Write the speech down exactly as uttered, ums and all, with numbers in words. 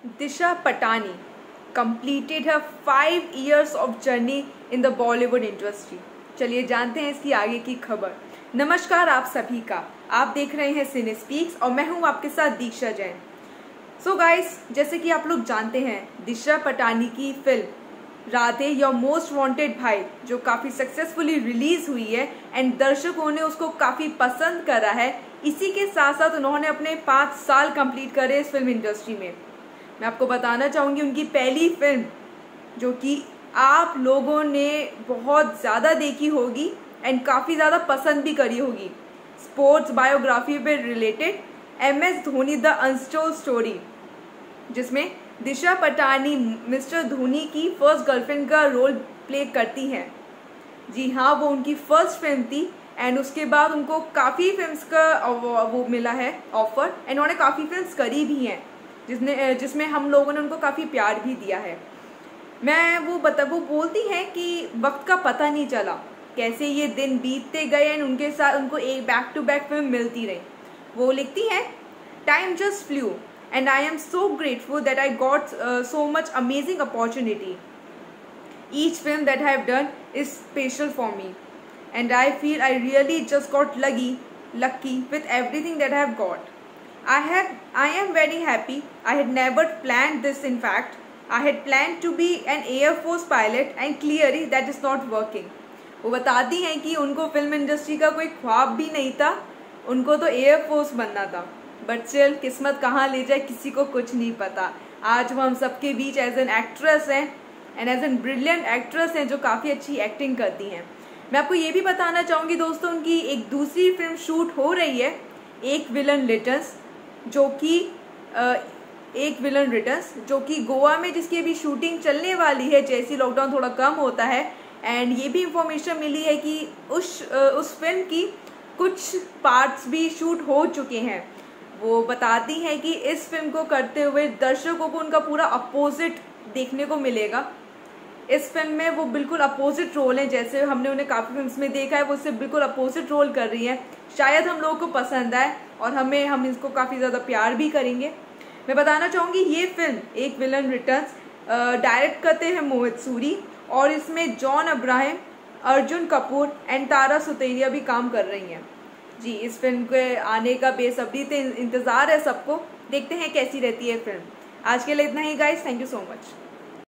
Disha Patani completed her five years of journey in the Bollywood industry. चलिए जानते हैं इसकी आगे की खबर। नमस्कार आप सभी का, आप देख रहे हैं सिने स्पीक्स और मैं हूं आपके साथ दीक्षा जैन। सो गाइस, जैसे कि आप लोग जानते हैं, दिशा पटानी की film Radhe your most wanted Bhai जो काफ़ी सक्सेसफुली रिलीज हुई है एंड दर्शकों ने उसको काफ़ी पसंद करा है। इसी के साथ साथ उन्होंने अपने पाँच साल कंप्लीट करे इस फिल्म इंडस्ट्री में। मैं आपको बताना चाहूँगी उनकी पहली फिल्म जो कि आप लोगों ने बहुत ज़्यादा देखी होगी एंड काफ़ी ज़्यादा पसंद भी करी होगी, स्पोर्ट्स बायोग्राफी पे related M S Dhoni the untold story, जिसमें दिशा पटानी मिस्टर धोनी की फर्स्ट गर्लफ्रेंड का रोल प्ले करती हैं। जी हाँ, वो उनकी फर्स्ट फिल्म थी एंड उसके बाद उनको काफ़ी फिल्म्स का वो मिला है ऑफर एंड उन्होंने काफ़ी फिल्म्स करी भी हैं जिसने जिसमें हम लोगों ने उनको काफ़ी प्यार भी दिया है। मैं वो बता वो बोलती हैं कि वक्त का पता नहीं चला, कैसे ये दिन बीतते गए एंड उनके साथ उनको एक बैक टू बैक फिल्म मिलती रही। वो लिखती हैं, time just flu and I am so grateful that I got uh, so much amazing opportunity. Each film that I have done is special for me and I feel I really just got lucky lucky with everything that I have got. I have I am very happy. I had never planned this. In fact, I had planned to be an Air Force pilot and clearly that is not working. वो बताती हैं कि उनको film industry का कोई ख्वाब भी नहीं था, उनको तो एयर फोर्स बनना था, बट स्टिल किस्मत कहाँ ले जाए किसी को कुछ नहीं पता। आज वो हम सबके बीच एज एन एक्ट्रेस हैं and as an brilliant actress हैं जो काफ़ी अच्छी एक्टिंग करती हैं। मैं आपको ये भी बताना चाहूँगी दोस्तों, उनकी एक दूसरी फिल्म शूट हो रही है, एक विलन रिटर्न्स, जो कि एक विलन रिटर्न्स जो कि गोवा में जिसकी अभी शूटिंग चलने वाली है जैसी लॉकडाउन थोड़ा कम होता है। एंड ये भी इंफॉर्मेशन मिली है कि उस उस फिल्म की कुछ पार्ट्स भी शूट हो चुके हैं। वो बताती हैं कि इस फिल्म को करते हुए दर्शकों को उनका पूरा अपोजिट देखने को मिलेगा। इस फिल्म में वो बिल्कुल अपोजिट रोल है, जैसे हमने उन्हें काफ़ी फिल्म्स में देखा है, वो उससे बिल्कुल अपोजिट रोल कर रही है। शायद हम लोगों को पसंद आए और हमें हम इसको काफ़ी ज़्यादा प्यार भी करेंगे। मैं बताना चाहूँगी ये फिल्म एक विलन रिटर्न्स डायरेक्ट करते हैं मोहित सूरी और इसमें जॉन अब्राहम, अर्जुन कपूर एंड तारा सुतेरिया भी काम कर रही हैं। जी, इस फिल्म के आने का बेसब्री से इंतज़ार है सबको, देखते हैं कैसी रहती है फिल्म। आज के लिए इतना ही guys, thank you so much.